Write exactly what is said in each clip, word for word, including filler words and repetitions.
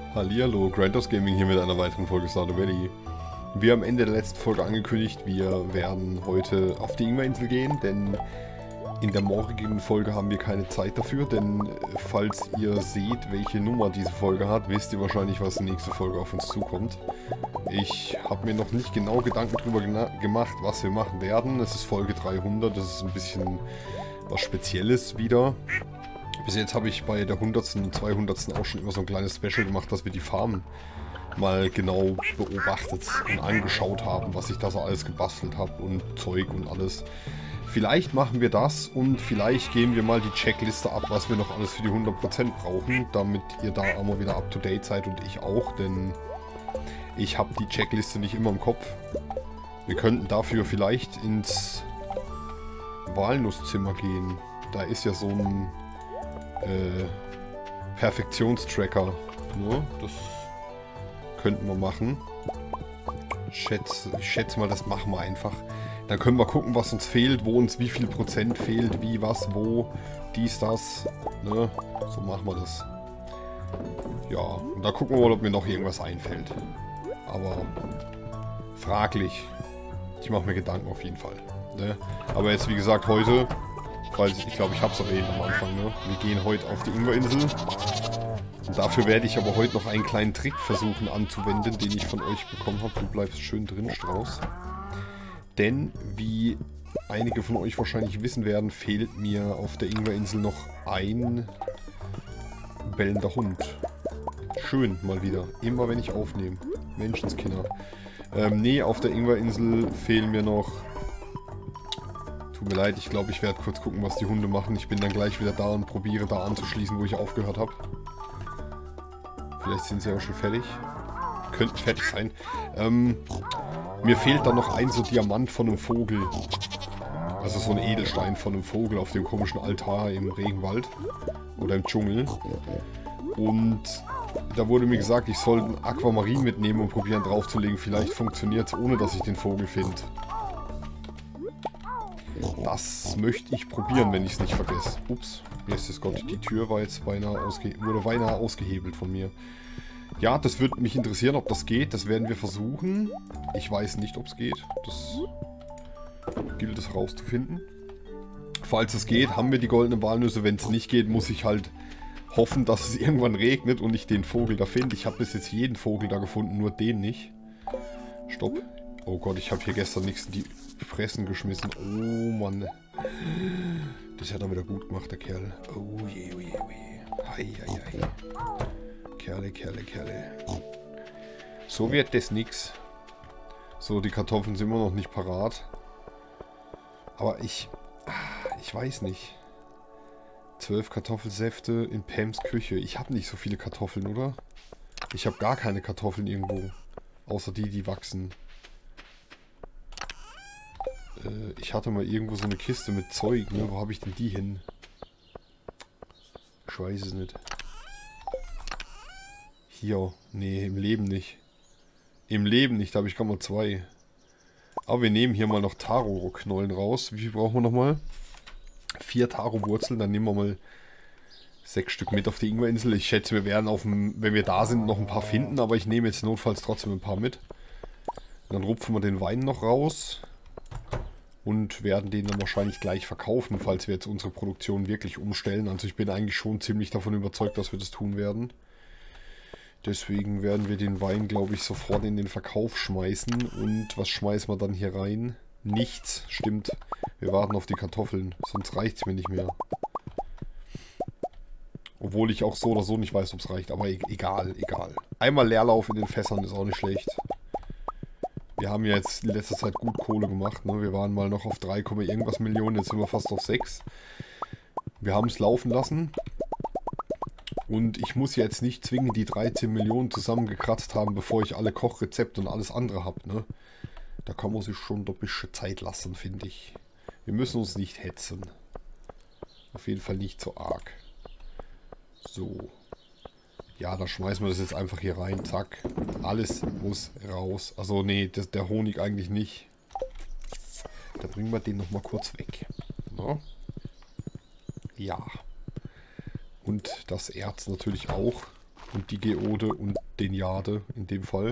Hallihallo, Grindhouse Gaming hier mit einer weiteren Folge Stardew Valley. Wie am Ende der letzten Folge angekündigt, wir werden heute auf die Ingwerinsel gehen, denn in der morgigen Folge haben wir keine Zeit dafür, denn falls ihr seht, welche Nummer diese Folge hat, wisst ihr wahrscheinlich, was die nächste Folge auf uns zukommt. Ich habe mir noch nicht genau Gedanken darüber gemacht, was wir machen werden. Es ist Folge dreihundert, das ist ein bisschen was Spezielles wieder. Bis jetzt habe ich bei der hundertsten und zweihundertsten auch schon immer so ein kleines Special gemacht, dass wir die Farm mal genau beobachtet und angeschaut haben, was ich da so alles gebastelt habe und Zeug und alles. Vielleicht machen wir das und vielleicht geben wir mal die Checkliste ab, was wir noch alles für die hundert Prozent brauchen, damit ihr da auch mal wieder up to date seid und ich auch, denn ich habe die Checkliste nicht immer im Kopf. Wir könnten dafür vielleicht ins Walnusszimmer gehen. Da ist ja so ein Äh, Perfektionstracker. Ne? Das könnten wir machen. Ich schätze, ich schätze mal, das machen wir einfach. Dann können wir gucken, was uns fehlt, wo uns wie viel Prozent fehlt, wie, was, wo, dies, das. Ne? So machen wir das. Ja, und da gucken wir mal, ob mir noch irgendwas einfällt. Aber fraglich. Ich mache mir Gedanken auf jeden Fall. Ne? Aber jetzt, wie gesagt, heute... Weil ich glaube, ich habe es erwähnt am Anfang, ne? Wir gehen heute auf die Ingwerinsel. Und dafür werde ich aber heute noch einen kleinen Trick versuchen anzuwenden, den ich von euch bekommen habe. Du bleibst schön drin, Strauß. Denn, wie einige von euch wahrscheinlich wissen werden, fehlt mir auf der Ingwerinsel noch ein bellender Hund. Schön, mal wieder. Immer wenn ich aufnehme. Menschenskinder. Ähm, nee, auf der Ingwerinsel fehlen mir noch... Tut mir leid, ich glaube, ich werde kurz gucken, was die Hunde machen. Ich bin dann gleich wieder da und probiere da anzuschließen, wo ich aufgehört habe. Vielleicht sind sie auch schon fertig. Könnten fertig sein. Ähm, mir fehlt dann noch ein so Diamant von einem Vogel. Also so ein Edelstein von einem Vogel auf dem komischen Altar im Regenwald. Oder im Dschungel. Und da wurde mir gesagt, ich soll einen Aquamarin mitnehmen und probieren draufzulegen. Vielleicht funktioniert es, ohne dass ich den Vogel finde. Das möchte ich probieren, wenn ich es nicht vergesse. Ups, Jesus Gott, die Tür war jetzt beinahe ausge wurde beinahe ausgehebelt von mir. Ja, das würde mich interessieren, ob das geht. Das werden wir versuchen. Ich weiß nicht, ob es geht. Das gilt es herauszufinden. Falls es geht, haben wir die goldenen Walnüsse. Wenn es nicht geht, muss ich halt hoffen, dass es irgendwann regnet und ich den Vogel da finde. Ich habe bis jetzt jeden Vogel da gefunden, nur den nicht. Stopp. Oh Gott, ich habe hier gestern nichts in die Fressen geschmissen. Oh Mann. Das hat er wieder gut gemacht, der Kerl. Oh je, oh je, oh je. Hei, hei, hei. Kerle, Kerle, Kerle. So wird das nix. So, die Kartoffeln sind immer noch nicht parat. Aber ich... Ich weiß nicht. Zwölf Kartoffelsäfte in Pams Küche. Ich habe nicht so viele Kartoffeln, oder? Ich habe gar keine Kartoffeln irgendwo. Außer die, die wachsen. Ich hatte mal irgendwo so eine Kiste mit Zeug, ne? Wo habe ich denn die hin? Ich weiß es nicht. Hier. Nee, im Leben nicht. Im Leben nicht, da habe ich gerade mal zwei. Aber wir nehmen hier mal noch Taro-Knollen raus. Wie viel brauchen wir nochmal? Vier Taro-Wurzeln, dann nehmen wir mal sechs Stück mit auf die Ingwerinsel. Ich schätze, wir werden auf dem, wenn wir da sind, noch ein paar finden, aber ich nehme jetzt notfalls trotzdem ein paar mit. Dann rupfen wir den Wein noch raus. Und werden den dann wahrscheinlich gleich verkaufen, falls wir jetzt unsere Produktion wirklich umstellen. Also ich bin eigentlich schon ziemlich davon überzeugt, dass wir das tun werden. Deswegen werden wir den Wein, glaube ich, sofort in den Verkauf schmeißen. Und was schmeißen wir dann hier rein? Nichts, stimmt. Wir warten auf die Kartoffeln, sonst reicht es mir nicht mehr. Obwohl ich auch so oder so nicht weiß, ob es reicht. Aber e- egal, egal. Einmal Leerlauf in den Fässern ist auch nicht schlecht. Wir haben ja jetzt in letzter Zeit gut Kohle gemacht. Ne? Wir waren mal noch auf drei, irgendwas Millionen, jetzt sind wir fast auf sechs. Wir haben es laufen lassen. Und ich muss jetzt nicht zwingend die dreizehn Millionen zusammengekratzt haben, bevor ich alle Kochrezepte und alles andere habe. Ne? Da kann man sich schon ein bisschen Zeit lassen, finde ich. Wir müssen uns nicht hetzen. Auf jeden Fall nicht so arg. So. Ja, da schmeißen wir das jetzt einfach hier rein. Zack. Alles muss raus. Also nee, das, der Honig eigentlich nicht. Da bringen wir den nochmal kurz weg. So. Ja. Und das Erz natürlich auch. Und die Geode und den Jade in dem Fall.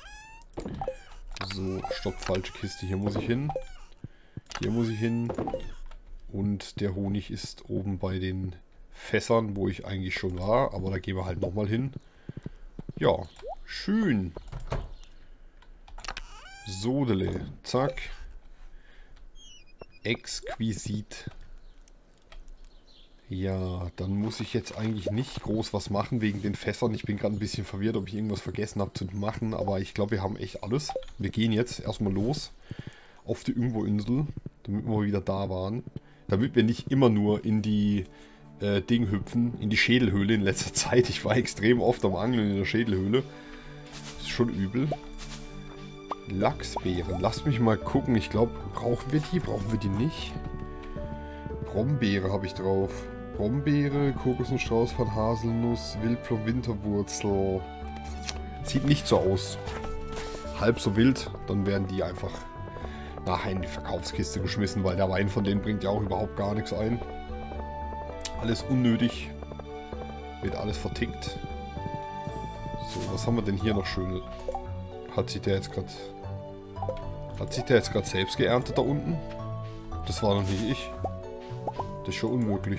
So, stopp, falsche Kiste. Hier muss ich hin. Hier muss ich hin. Und der Honig ist oben bei den Fässern, wo ich eigentlich schon war. Aber da gehen wir halt nochmal hin. Ja, schön. Sodele. Zack. Exquisit. Ja, dann muss ich jetzt eigentlich nicht groß was machen wegen den Fässern. Ich bin gerade ein bisschen verwirrt, ob ich irgendwas vergessen habe zu machen. Aber ich glaube, wir haben echt alles. Wir gehen jetzt erstmal los auf die Irgendwo-Insel, damit wir wieder da waren. Damit wir nicht immer nur in die äh, Ding hüpfen, in die Schädelhöhle in letzter Zeit. Ich war extrem oft am Angeln in der Schädelhöhle. Ist schon übel. Lachsbeeren. Lasst mich mal gucken. Ich glaube, brauchen wir die? Brauchen wir die nicht? Brombeere habe ich drauf. Brombeere, Kokosnussstrauß von Haselnuss, Wildpflaume, Winterwurzel. Sieht nicht so aus. Halb so wild. Dann werden die einfach nachher in die Verkaufskiste geschmissen, weil der Wein von denen bringt ja auch überhaupt gar nichts ein. Alles unnötig. Wird alles vertickt. So, was haben wir denn hier noch schön? Hat sich der jetzt gerade... Hat sich der jetzt gerade selbst geerntet da unten? Das war noch nicht ich. Das ist schon unmöglich.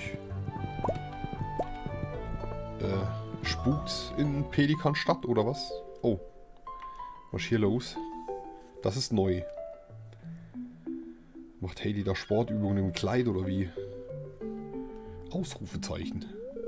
Äh, spukt's in Pelikanstadt oder was? Oh. Was ist hier los? Das ist neu. Macht Hayley da Sportübungen im Kleid oder wie? Ausrufezeichen.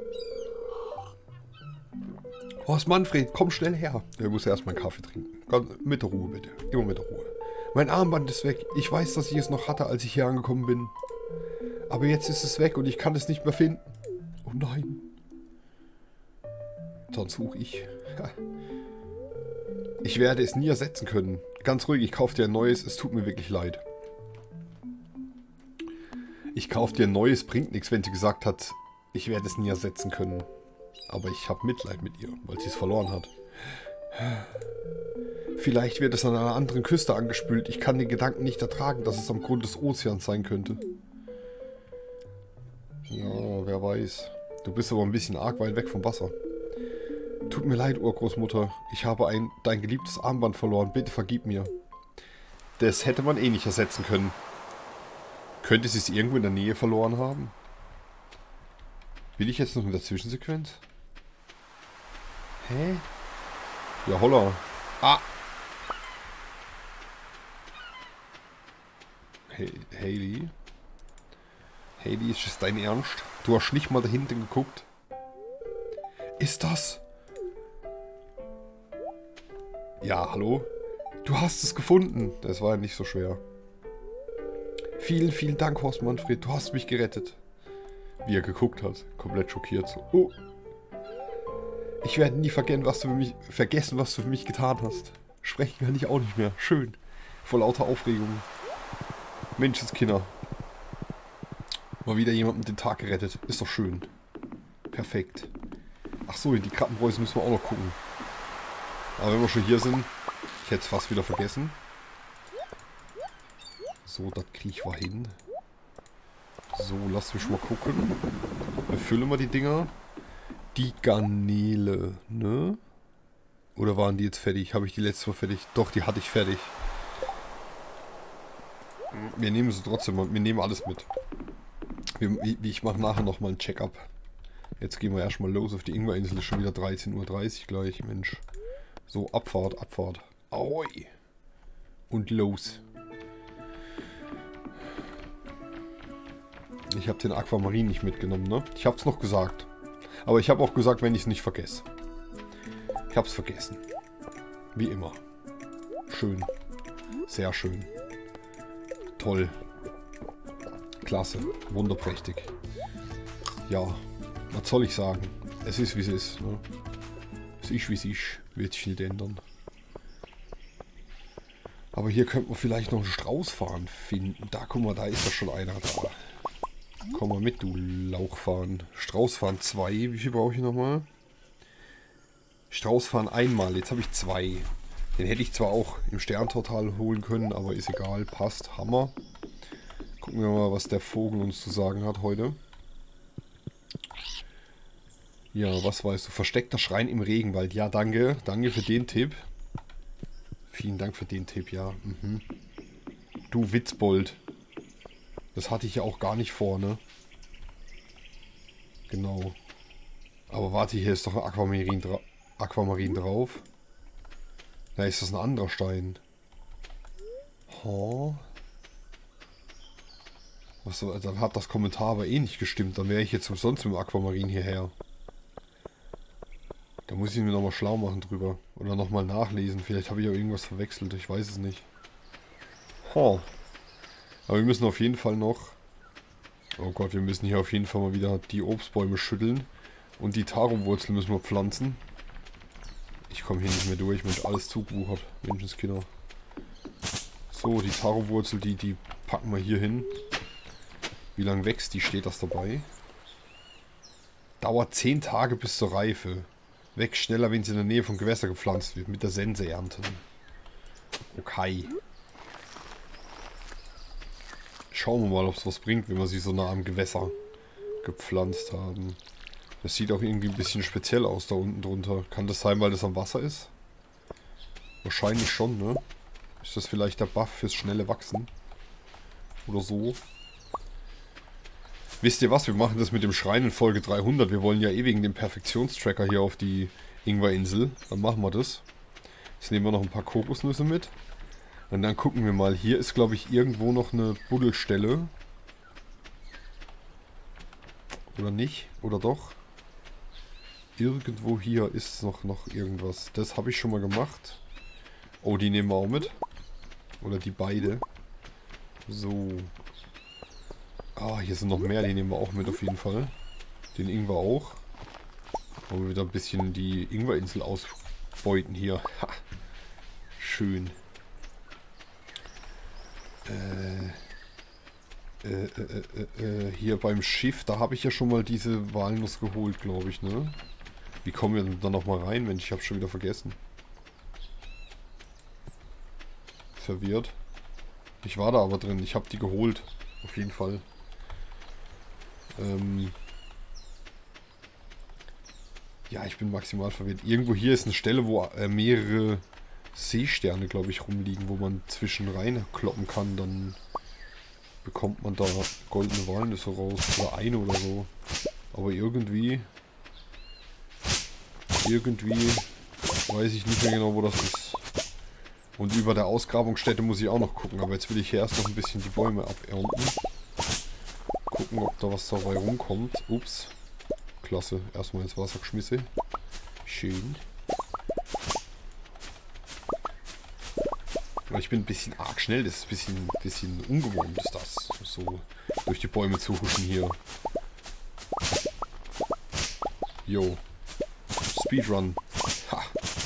Horst Manfred, komm schnell her. Er muss erstmal einen Kaffee trinken. Ganz, mit der Ruhe bitte. Immer mit der Ruhe. Mein Armband ist weg. Ich weiß, dass ich es noch hatte, als ich hier angekommen bin. Aber jetzt ist es weg und ich kann es nicht mehr finden. Oh nein. Dann suche ich. Ich werde es nie ersetzen können. Ganz ruhig, ich kaufe dir ein neues. Es tut mir wirklich leid. Ich kaufe dir ein neues, bringt nichts, wenn sie gesagt hat, ich werde es nie ersetzen können. Aber ich habe Mitleid mit ihr, weil sie es verloren hat. Vielleicht wird es an einer anderen Küste angespült. Ich kann den Gedanken nicht ertragen, dass es am Grund des Ozeans sein könnte. Ja, wer weiß. Du bist aber ein bisschen arg weit weg vom Wasser. Tut mir leid, Urgroßmutter. Ich habe ein, dein geliebtes Armband verloren. Bitte vergib mir. Das hätte man eh nicht ersetzen können. Könnte sie es irgendwo in der Nähe verloren haben? Will ich jetzt noch in der Zwischensequenz? Hä? Ja, holla. Ah! Hey, Hayley? Hayley, ist es dein Ernst? Du hast nicht mal dahinter geguckt. Ist das? Ja, hallo? Du hast es gefunden. Das war ja nicht so schwer. Vielen, vielen Dank, Horst Manfred. Du hast mich gerettet. Wie er geguckt hat. Komplett schockiert. So. Oh. Ich werde nie vergessen, was du für mich, vergessen, was du für mich getan hast. Sprechen kann ich auch nicht mehr. Schön. Vor lauter Aufregung. Menschenskinder. Mal wieder jemandem den Tag gerettet. Ist doch schön. Perfekt. Ach so, in die Krabbenbräuse müssen wir auch noch gucken. Aber wenn wir schon hier sind, ich hätte es fast wieder vergessen. So, das kriege ich mal hin. So, lass mich mal gucken. Befüllen wir die Dinger. Die Garnele, ne? Oder waren die jetzt fertig? Habe ich die letzte Mal fertig? Doch, die hatte ich fertig. Wir nehmen sie trotzdem, wir nehmen alles mit. Wir, ich mache nachher nochmal ein Check-up. Jetzt gehen wir erstmal los auf die Ingwerinsel. Ist schon wieder dreizehn Uhr dreißig gleich, Mensch. So, Abfahrt, Abfahrt. Ahoi. Und los. Ich habe den Aquamarin nicht mitgenommen, ne? Ich habe es noch gesagt. Aber ich habe auch gesagt, wenn ich es nicht vergesse. Ich habe es vergessen. Wie immer. Schön. Sehr schön. Toll. Klasse. Wunderprächtig. Ja, was soll ich sagen? Es ist, wie es ist. Ne? Es ist, wie es ist. Wird sich nicht ändern. Aber hier könnte man vielleicht noch einen Straußfahren finden. Da, guck mal, da ist doch schon einer da. Komm mal mit, du Lauchfahren. Straußfahren zwei. Wie viel brauche ich nochmal? Straußfahren einmal. Jetzt habe ich zwei. Den hätte ich zwar auch im Sterntotal holen können, aber ist egal. Passt. Hammer. Gucken wir mal, was der Vogel uns zu sagen hat heute. Ja, was weißt du? Versteckter Schrein im Regenwald. Ja, danke. Danke für den Tipp. Vielen Dank für den Tipp, ja. Mhm. Du Witzbold. Das hatte ich ja auch gar nicht vor, ne? Genau. Aber warte, hier ist doch ein Aquamarin, dra Aquamarin drauf. Na, ist das ein anderer Stein? Oh. Was, dann hat das Kommentar aber eh nicht gestimmt. Dann wäre ich jetzt umsonst mit dem Aquamarin hierher. Da muss ich mir nochmal schlau machen drüber. Oder nochmal nachlesen. Vielleicht habe ich auch irgendwas verwechselt. Ich weiß es nicht. Oh. Aber wir müssen auf jeden Fall noch... Oh Gott, wir müssen hier auf jeden Fall mal wieder die Obstbäume schütteln. Und die Tarumwurzel müssen wir pflanzen. Ich komme hier nicht mehr durch, Mensch, alles zugewuchert. Menschenskinder. So, die Tarumwurzel, die, die packen wir hier hin. Wie lange wächst die? Steht das dabei? Dauert zehn Tage bis zur Reife. Wächst schneller, wenn sie in der Nähe von Gewässer gepflanzt wird. Mit der Sense ernten. Okay. Schauen wir mal, ob es was bringt, wenn wir sie so nah am Gewässer gepflanzt haben. Das sieht auch irgendwie ein bisschen speziell aus da unten drunter. Kann das sein, weil das am Wasser ist? Wahrscheinlich schon, ne? Ist das vielleicht der Buff fürs schnelle Wachsen? Oder so? Wisst ihr was? Wir machen das mit dem Schrein in Folge dreihundert. Wir wollen ja eh wegen dem Perfektionstracker hier auf die Ingwerinsel. Dann machen wir das. Jetzt nehmen wir noch ein paar Kokosnüsse mit. Und dann gucken wir mal. Hier ist, glaube ich, irgendwo noch eine Buddelstelle. Oder nicht? Oder doch? Irgendwo hier ist noch, noch irgendwas. Das habe ich schon mal gemacht. Oh, die nehmen wir auch mit. Oder die beide. So. Ah, hier sind noch mehr. Die nehmen wir auch mit auf jeden Fall. Den Ingwer auch. Wollen wir wieder ein bisschen die Ingwerinsel ausbeuten hier. Ha. Schön. Äh, äh, äh, äh, äh, hier beim Schiff, da habe ich ja schon mal diese Walnuss geholt, glaube ich, ne? Wie kommen wir denn da nochmal rein, Mensch? Ich habe schon wieder vergessen. Verwirrt. Ich war da aber drin. Ich habe die geholt. Auf jeden Fall. Ähm ja, ich bin maximal verwirrt. Irgendwo hier ist eine Stelle, wo äh, mehrere Seesterne, glaube ich, rumliegen, wo man zwischen rein kloppen kann. Dann bekommt man da goldene Walnüsse raus. Oder eine oder so. Aber irgendwie... Irgendwie weiß ich nicht mehr genau, wo das ist. Und über der Ausgrabungsstätte muss ich auch noch gucken. Aber jetzt will ich hier erst noch ein bisschen die Bäume abernten. Gucken, ob da was dabei rumkommt. Ups. Klasse. Erstmal ins Wasser geschmissen. Schön. Aber ich bin ein bisschen arg schnell. Das ist ein bisschen, bisschen ungewohnt, ist das. So durch die Bäume zu huschen hier. Jo. Speedrun. Ha.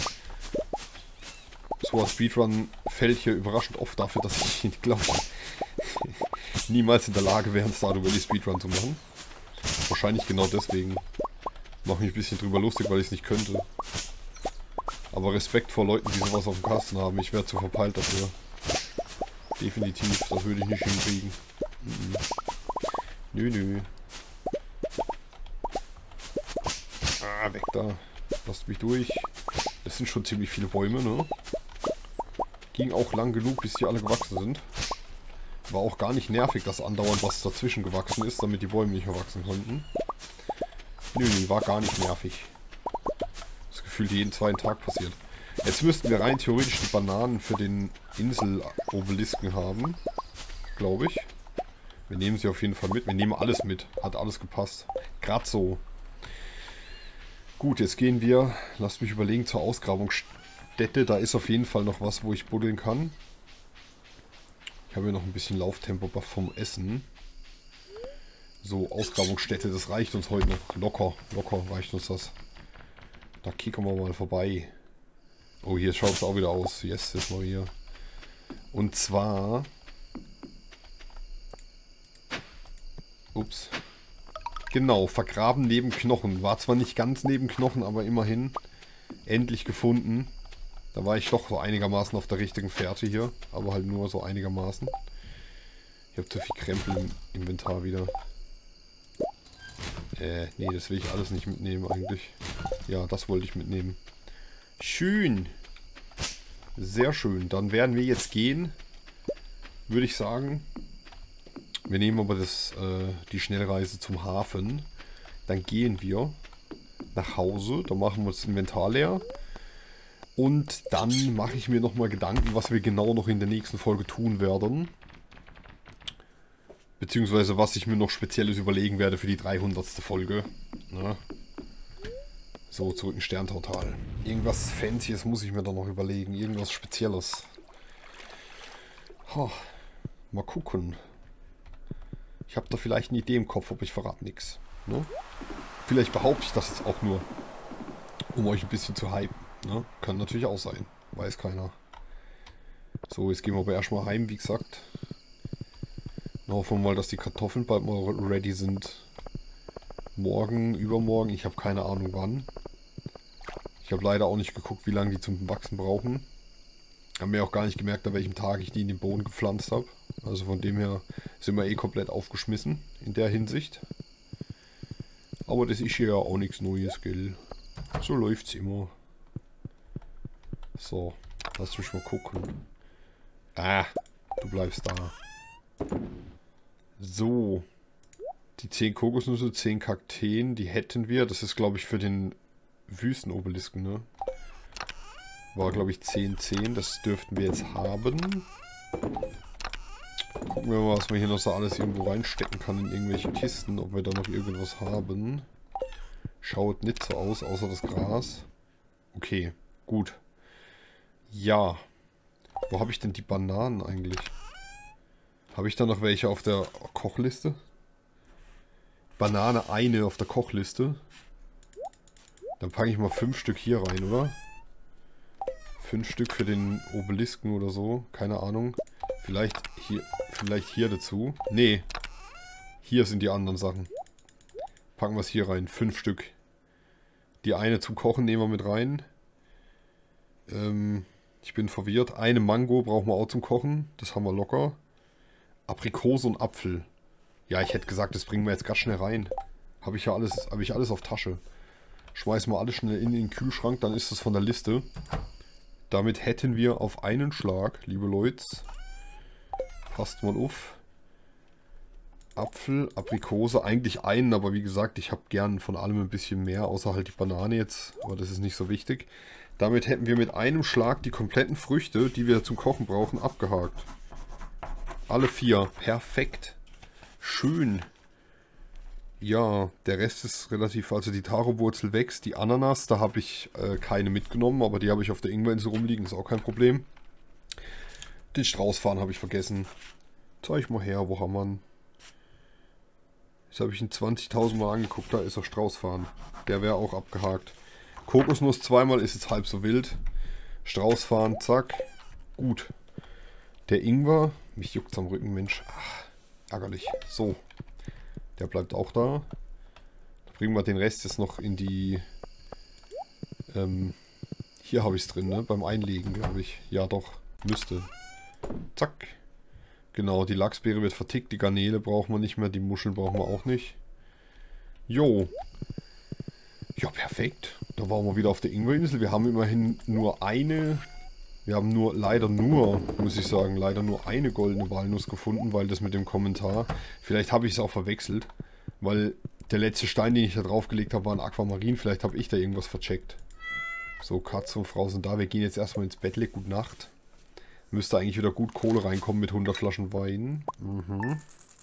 So ein Speedrun fällt hier überraschend oft dafür, dass ich, glaube ich, niemals in der Lage wäre, ein Stardew Valley Speedrun zu machen. Wahrscheinlich genau deswegen. Mache mich ein bisschen drüber lustig, weil ich es nicht könnte. Aber Respekt vor Leuten, die sowas auf dem Kasten haben. Ich wäre zu verpeilt dafür. Definitiv. Das würde ich nicht hinkriegen. Mhm. Nö, nö. Ah, weg da. Lasst mich durch. Das sind schon ziemlich viele Bäume, ne? Ging auch lang genug, bis die alle gewachsen sind. War auch gar nicht nervig, dass andauernd was dazwischen gewachsen ist, damit die Bäume nicht mehr wachsen konnten. Nö, nee, war gar nicht nervig. Das Gefühl, jeden zweiten Tag passiert. Jetzt müssten wir rein theoretisch die Bananen für den Insel-Obelisken haben. Glaube ich. Wir nehmen sie auf jeden Fall mit. Wir nehmen alles mit. Hat alles gepasst. Gerade so. Gut, jetzt gehen wir, lasst mich überlegen, zur Ausgrabungsstätte. Da ist auf jeden Fall noch was, wo ich buddeln kann. Ich habe hier noch ein bisschen Lauftempo vom Essen. So, Ausgrabungsstätte, das reicht uns heute noch. Locker, locker reicht uns das. Da kicken wir mal vorbei. Oh, hier schaut es auch wieder aus. Yes, jetzt mal hier. Und zwar... Ups. Genau, vergraben neben Knochen. War zwar nicht ganz neben Knochen, aber immerhin endlich gefunden. Da war ich doch so einigermaßen auf der richtigen Fährte hier. Aber halt nur so einigermaßen. Ich habe zu viel Krempel im Inventar wieder. Äh, nee, das will ich alles nicht mitnehmen eigentlich. Ja, das wollte ich mitnehmen. Schön. Sehr schön. Dann werden wir jetzt gehen. Würde ich sagen. Wir nehmen aber das, äh, die Schnellreise zum Hafen. Dann gehen wir nach Hause. Dann machen wir das Inventar leer. Und dann mache ich mir nochmal Gedanken, was wir genau noch in der nächsten Folge tun werden. Beziehungsweise was ich mir noch Spezielles überlegen werde für die dreihundertste Folge. Na? So, zurück in Sterntortal. Irgendwas Fancyes muss ich mir da noch überlegen. Irgendwas Spezielles. Ha, mal gucken. Ich habe da vielleicht eine Idee im Kopf, aber ich verrate nichts. Ne? Vielleicht behaupte ich das jetzt auch nur, um euch ein bisschen zu hypen. Ne? Kann natürlich auch sein. Weiß keiner. So, jetzt gehen wir aber erstmal heim, wie gesagt. Dann hoffen wir mal, dass die Kartoffeln bald mal ready sind. Morgen, übermorgen, ich habe keine Ahnung wann. Ich habe leider auch nicht geguckt, wie lange die zum Wachsen brauchen. Haben mir auch gar nicht gemerkt, an welchem Tag ich die in den Boden gepflanzt habe. Also von dem her sind wir eh komplett aufgeschmissen in der Hinsicht. Aber das ist ja auch nichts Neues, gell. So läuft's immer. So, lass mich mal gucken. Ah, du bleibst da. So. Die zehn Kokosnüsse, zehn Kakteen, die hätten wir. Das ist, glaube ich, für den Wüstenobelisken, ne? War, glaube ich, zehn, zehn. Das dürften wir jetzt haben. Gucken wir mal, was man hier noch so alles irgendwo reinstecken kann in irgendwelche Kisten. Ob wir da noch irgendwas haben. Schaut nicht so aus, außer das Gras. Okay, gut. Ja. Wo habe ich denn die Bananen eigentlich? Habe ich da noch welche auf der Kochliste? Banane eine auf der Kochliste. Dann packe ich mal fünf Stück hier rein, oder? Fünf Stück für den Obelisken oder so. Keine Ahnung. Vielleicht hier, vielleicht hier dazu. Nee. Hier sind die anderen Sachen. Packen wir es hier rein. Fünf Stück. Die eine zum Kochen nehmen wir mit rein. Ähm, ich bin verwirrt. Eine Mango brauchen wir auch zum Kochen. Das haben wir locker. Aprikose und Apfel. Ja, ich hätte gesagt, das bringen wir jetzt ganz schnell rein. Habe ich ja alles, habe ich alles auf Tasche. Schmeißen wir alles schnell in den Kühlschrank, dann ist das von der Liste. Damit hätten wir auf einen Schlag, liebe Leute, passt mal auf, Apfel, Aprikose, eigentlich einen, aber wie gesagt, ich habe gern von allem ein bisschen mehr, außer halt die Banane jetzt, aber das ist nicht so wichtig. Damit hätten wir mit einem Schlag die kompletten Früchte, die wir zum Kochen brauchen, abgehakt. Alle vier, perfekt. Schön. Ja, der Rest ist relativ, also die Taro-Wurzel wächst. Die Ananas, da habe ich äh, keine mitgenommen, aber die habe ich auf der Ingwerinsel rumliegen, ist auch kein Problem. Den Straußfarn habe ich vergessen. Zeig mal her, wo haben wir ihn? Jetzt habe ich ihn zwanzigtausend Mal angeguckt, da ist er Straußfarn. Der wäre auch abgehakt. Kokosnuss zweimal ist jetzt halb so wild. Straußfarn, zack. Gut. Der Ingwer, mich juckt's am Rücken, Mensch. Ach, ärgerlich. So. Der bleibt auch da. Da bringen wir den Rest jetzt noch in die... Ähm, hier habe ich es drin, ne? Beim Einlegen, glaube ich. Ja, doch. Müsste. Zack. Genau, die Lachsbeere wird vertickt. Die Garnele brauchen wir nicht mehr. Die Muscheln brauchen wir auch nicht. Jo. Ja, perfekt. Da waren wir wieder auf der Ingwerinsel. Wir haben immerhin nur eine... Wir haben nur, leider nur, muss ich sagen, leider nur eine goldene Walnuss gefunden, weil das mit dem Kommentar, vielleicht habe ich es auch verwechselt, weil der letzte Stein, den ich da draufgelegt habe, war ein Aquamarin, vielleicht habe ich da irgendwas vercheckt. So, Katze und Frau sind da, wir gehen jetzt erstmal ins Bett, gute Nacht. Müsste eigentlich wieder gut Kohle reinkommen mit hundert Flaschen Wein. Mhm.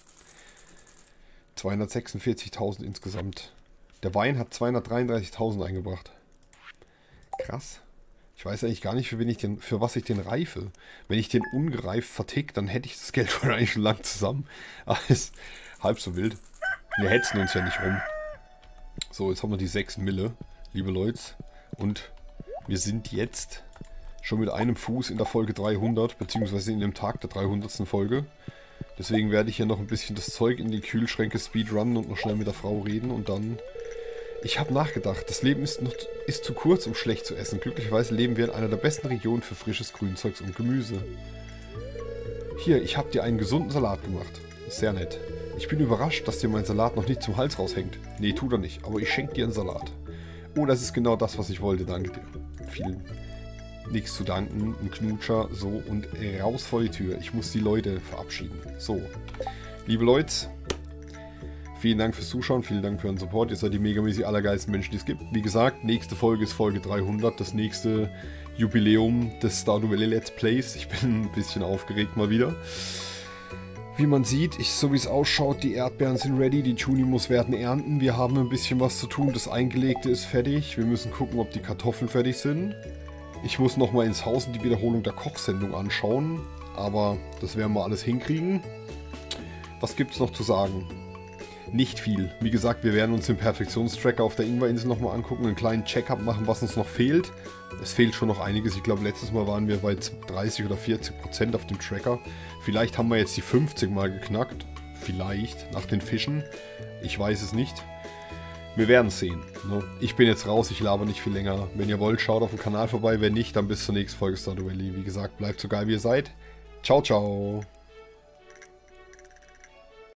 zweihundertsechsundvierzigtausend insgesamt. Der Wein hat zweihundertdreiunddreißigtausend eingebracht. Krass. Ich weiß eigentlich gar nicht, für, wen ich den, für was ich den reife. Wenn ich den ungereift vertick, dann hätte ich das Geld wahrscheinlich schon lang zusammen. Aber ist halb so wild. Wir hetzen uns ja nicht rum. So, jetzt haben wir die sechs Mille, liebe Leute. Und wir sind jetzt schon mit einem Fuß in der Folge dreihundert, beziehungsweise in dem Tag der dreihundertsten Folge. Deswegen werde ich hier noch ein bisschen das Zeug in die Kühlschränke speedrunnen und noch schnell mit der Frau reden und dann... Ich habe nachgedacht, das Leben ist, noch, ist zu kurz, um schlecht zu essen. Glücklicherweise leben wir in einer der besten Regionen für frisches Grünzeugs und Gemüse. Hier, ich habe dir einen gesunden Salat gemacht. Sehr nett. Ich bin überrascht, dass dir mein Salat noch nicht zum Hals raushängt. Nee, tut er nicht, aber ich schenke dir einen Salat. Oh, das ist genau das, was ich wollte. Danke dir. Vielen nichts zu danken. Ein Knutscher, so, und raus vor die Tür. Ich muss die Leute verabschieden. So, liebe Leute, vielen Dank fürs Zuschauen, vielen Dank für euren Support. Ihr seid die megamäßig allergeilsten Menschen, die es gibt. Wie gesagt, nächste Folge ist Folge dreihundert, das nächste Jubiläum des Stardew Valley Let's Plays. Ich bin ein bisschen aufgeregt mal wieder. Wie man sieht, ich, so wie es ausschaut, die Erdbeeren sind ready, die Junimos werden ernten. Wir haben ein bisschen was zu tun, das Eingelegte ist fertig. Wir müssen gucken, ob die Kartoffeln fertig sind. Ich muss nochmal ins Haus und die Wiederholung der Kochsendung anschauen, aber das werden wir alles hinkriegen. Was gibt es noch zu sagen? Nicht viel. Wie gesagt, wir werden uns den Perfektionstracker auf der Ingwerinsel nochmal angucken, einen kleinen Check-up machen, was uns noch fehlt. Es fehlt schon noch einiges. Ich glaube, letztes Mal waren wir bei dreißig oder vierzig Prozent auf dem Tracker. Vielleicht haben wir jetzt die fünfzig mal geknackt. Vielleicht, nach den Fischen. Ich weiß es nicht. Wir werden es sehen. Ne? Ich bin jetzt raus, ich laber nicht viel länger. Wenn ihr wollt, schaut auf dem Kanal vorbei. Wenn nicht, dann bis zur nächsten Folge Stardew Valley. Wie gesagt, bleibt so geil wie ihr seid. Ciao, ciao.